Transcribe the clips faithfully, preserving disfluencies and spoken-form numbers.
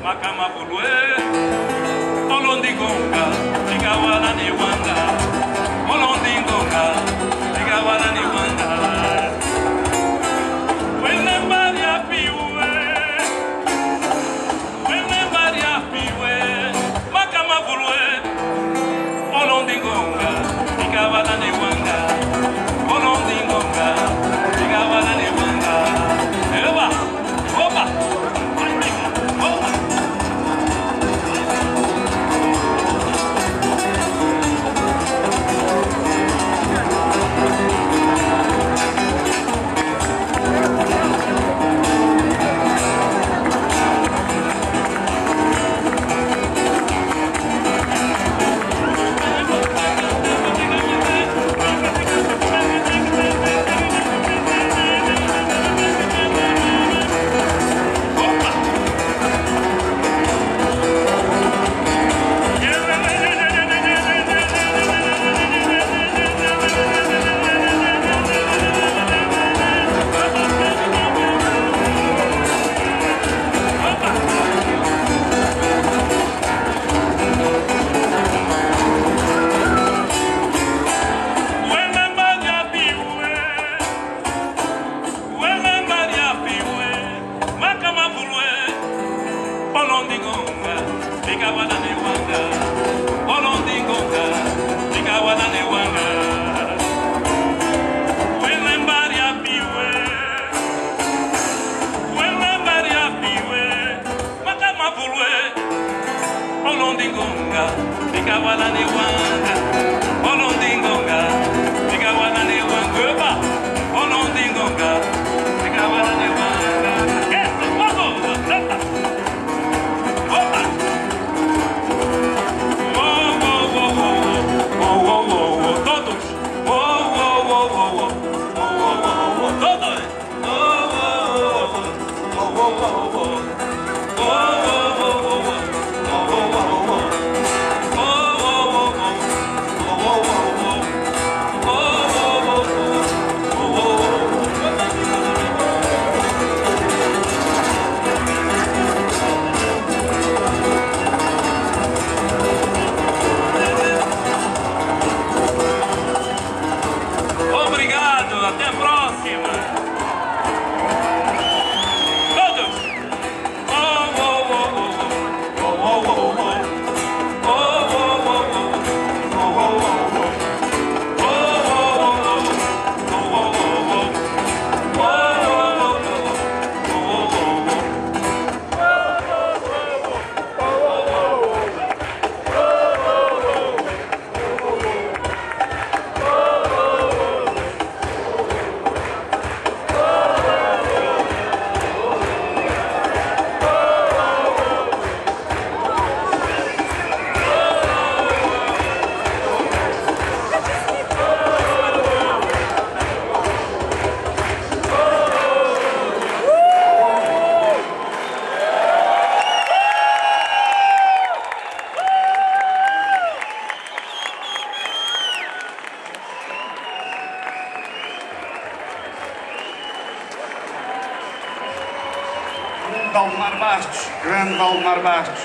Valdemar Bastos, grande Valdemar Bastos.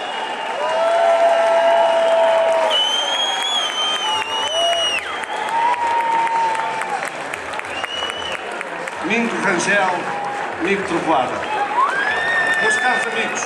Mingo Rangel, Mingo Trovoada. Meus caros amigos,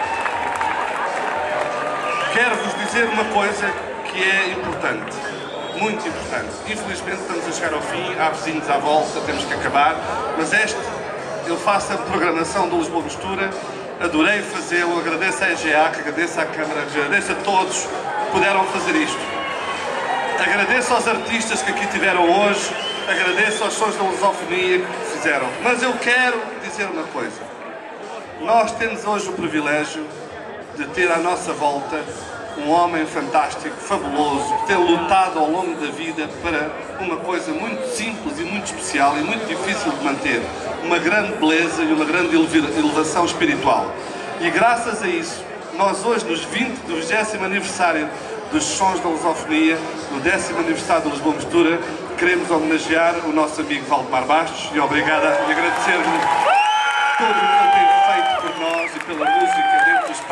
quero-vos dizer uma coisa que é importante, muito importante. Infelizmente estamos a chegar ao fim, há vizinhos à volta, temos que acabar, mas este, eu faço a programação do Lisboa Mistura, adorei fazê-lo, agradeço à E G A, agradeço à Câmara, agradeço a todos que puderam fazer isto. Agradeço aos artistas que aqui tiveram hoje, agradeço aos Sons da Lusofonia que fizeram. Mas eu quero dizer uma coisa. Nós temos hoje o privilégio de ter à nossa volta um homem fantástico, fabuloso, que tem lutado ao longo da vida para uma coisa muito simples e muito especial e muito difícil de manter. Uma grande beleza e uma grande elevação espiritual. E graças a isso, nós hoje, nos vinte do vigésimo aniversário dos Sons da Lusofonia, no décimo aniversário do Lisboa Mistura, queremos homenagear o nosso amigo Valdemar Bastos e obrigado e agradecer-lhe tudo o que ele tem feito por nós e pela música dentro dos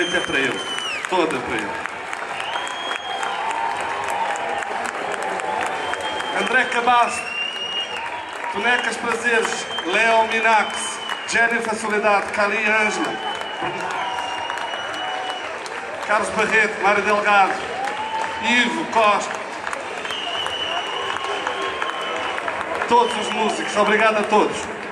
noite é para ele. Toda para ele. André Cabasso, Tonecas Prazeres, Léo Minax, Jenny Facilidade, Cali Ângela, Carlos Barreto, Mário Delgado, Ivo Costa, todos os músicos, obrigado a todos.